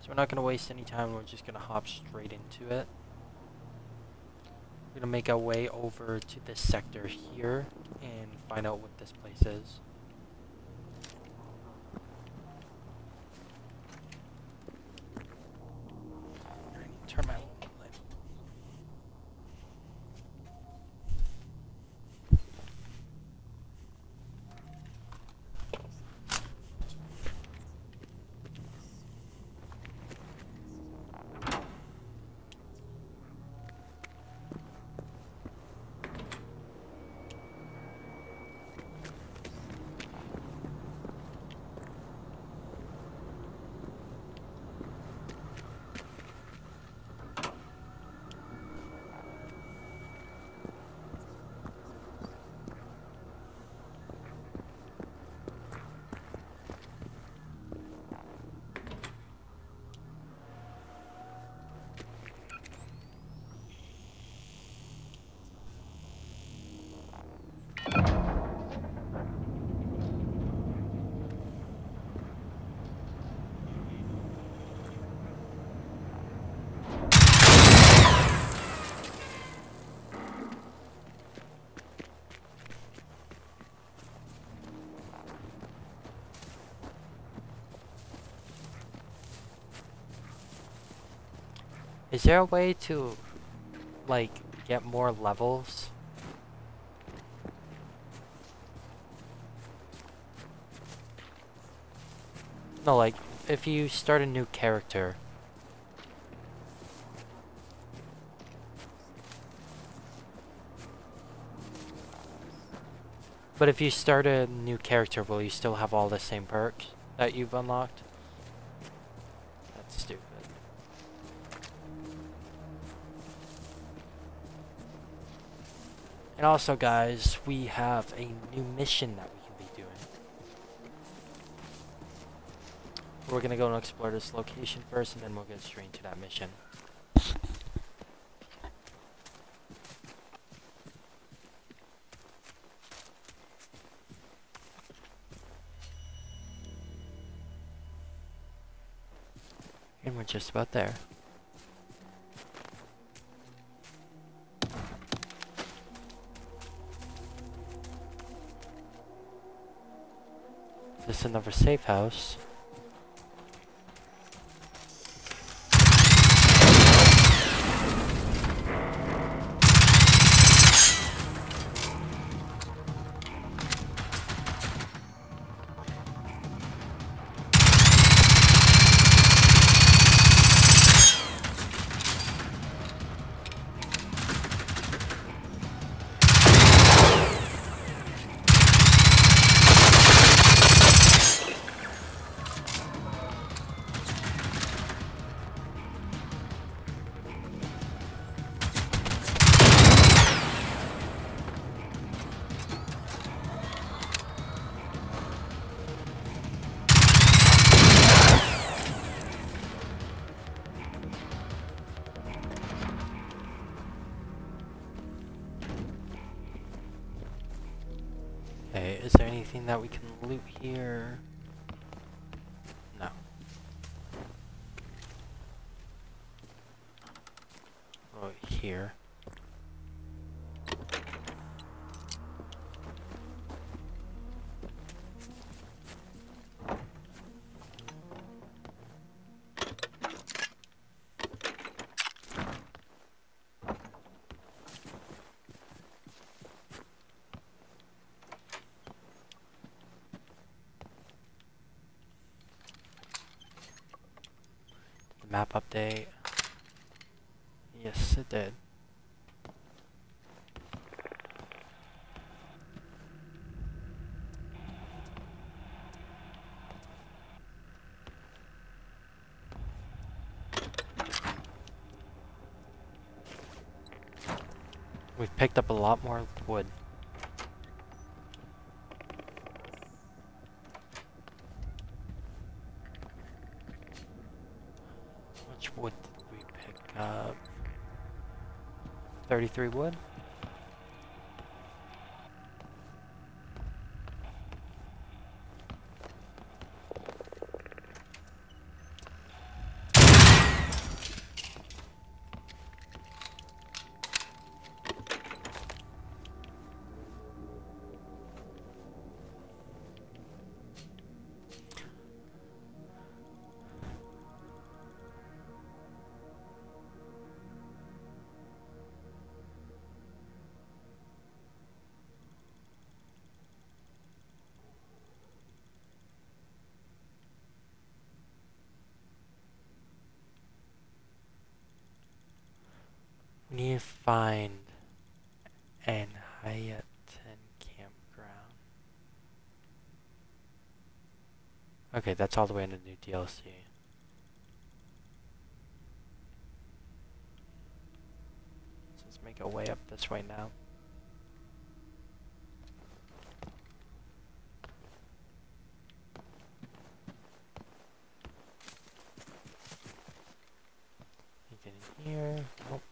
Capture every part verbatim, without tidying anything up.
we're not gonna waste any time, we're just gonna hop straight into it. We're gonna make our way over to this sector here and find out what this place is. I need to turn my light. Is there a way to, like, get more levels? No, like, if you start a new character. But if you start a new character, will you still have all the same perks that you've unlocked? That's stupid. And also, guys, we have a new mission that we can be doing. We're gonna go and explore this location first, and then we'll get straight into that mission. And we're just about there. This is another safe house. Okay, is there anything that we can loot here? No. Oh, here. Map update. Yes, it did. We've picked up a lot more wood. Which wood did we pick up? thirty-three wood? find an Hyatt campground. Okay, that's all the way in the new D L C. So let's make our way up this way now. Get in here. Nope.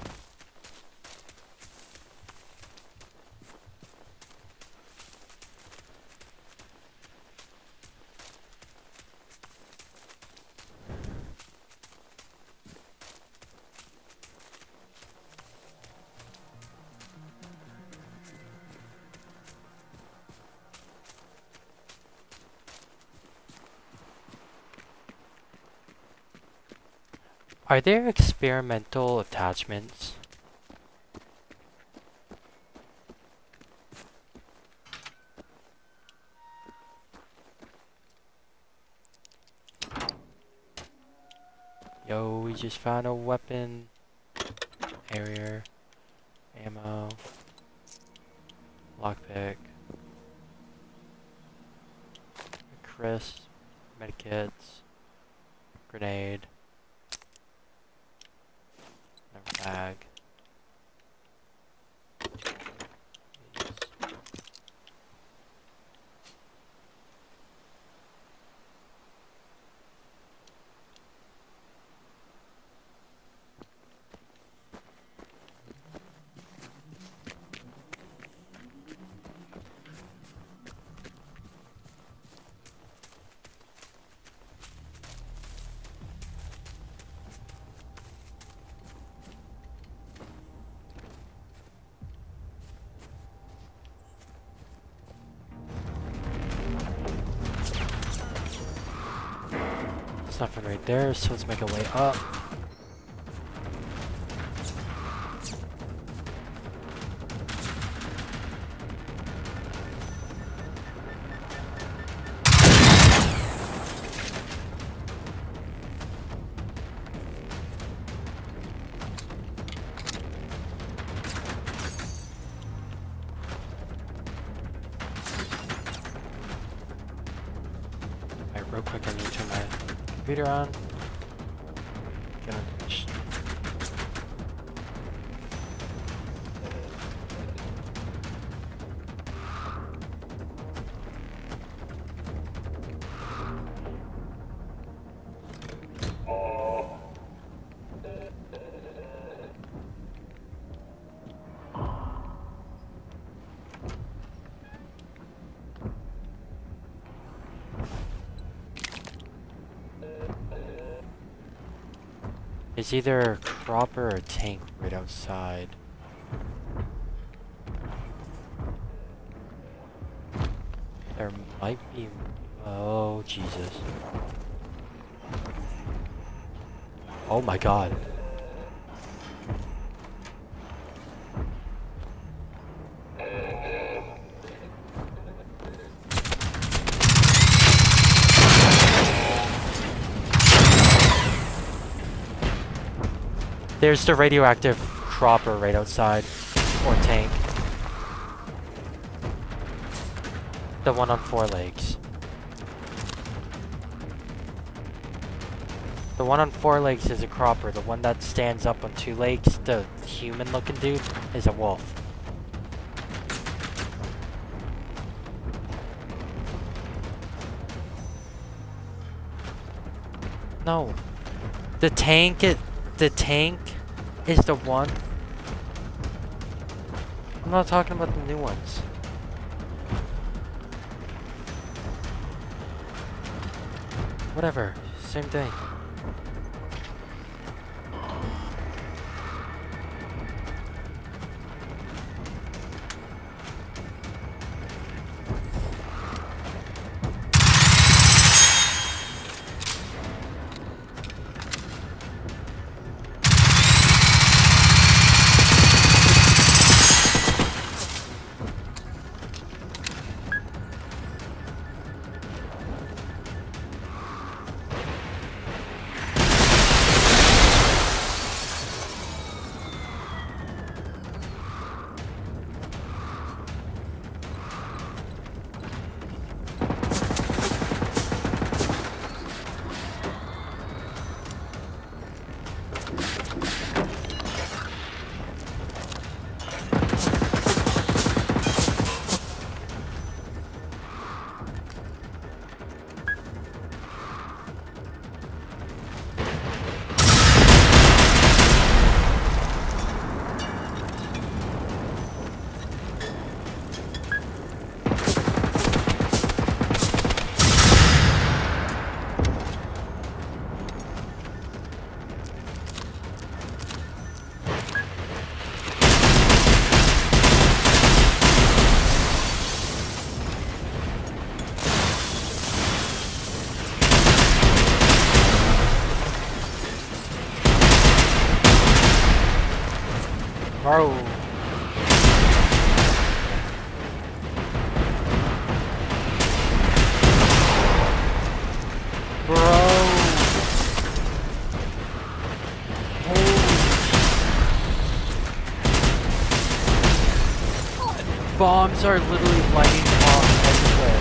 Are there experimental attachments? Yo, we just found a weapon. Area. Ammo. Lockpick. Crisp. Medikits. Grenade. Bag. Nothing right there, so let's make our way up. Alright, real quick, I need to turn my computer on. Get on the mission. It's either a cropper or a tank right outside. There might be... Oh, Jesus. Oh my God. There's the radioactive cropper right outside, or tank. The one on four legs. The one on four legs is a cropper. The one that stands up on two legs, the human-looking dude, is a wolf. No. The tank it the tank is the one. I'm not talking about the new ones. Whatever, same thing. bombs are literally lighting up everywhere.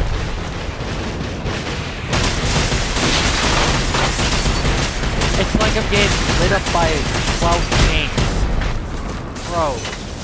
It's like I'm getting lit up by twelve tanks. Bro.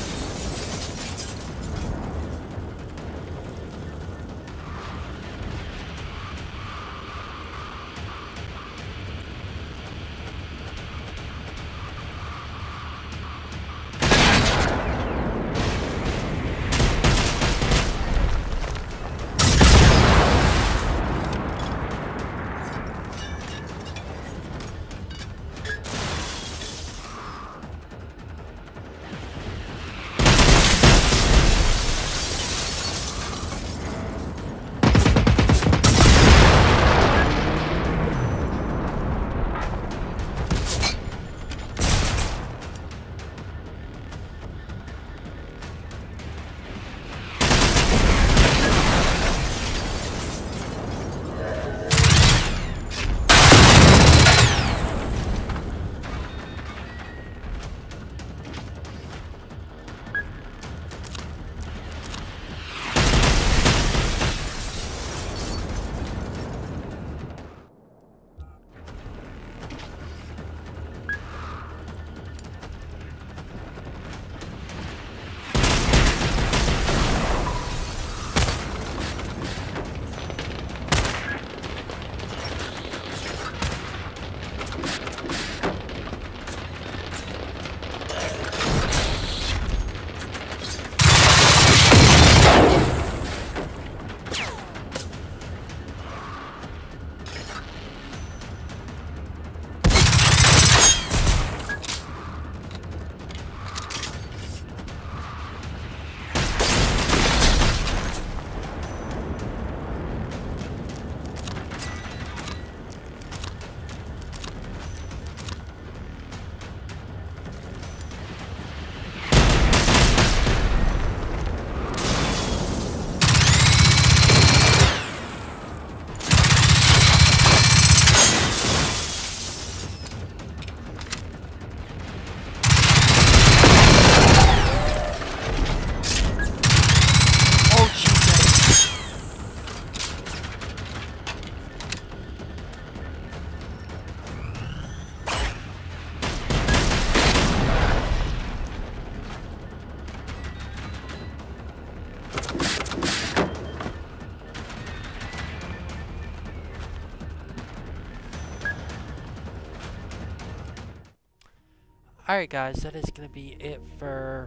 Alright guys, that is going to be it for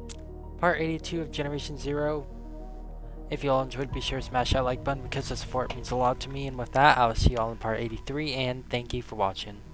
part eighty-two of Generation Zero. If you all enjoyed, be sure to smash that like button because the support means a lot to me. And with that, I'll see you all in part eighty-three, and thank you for watching.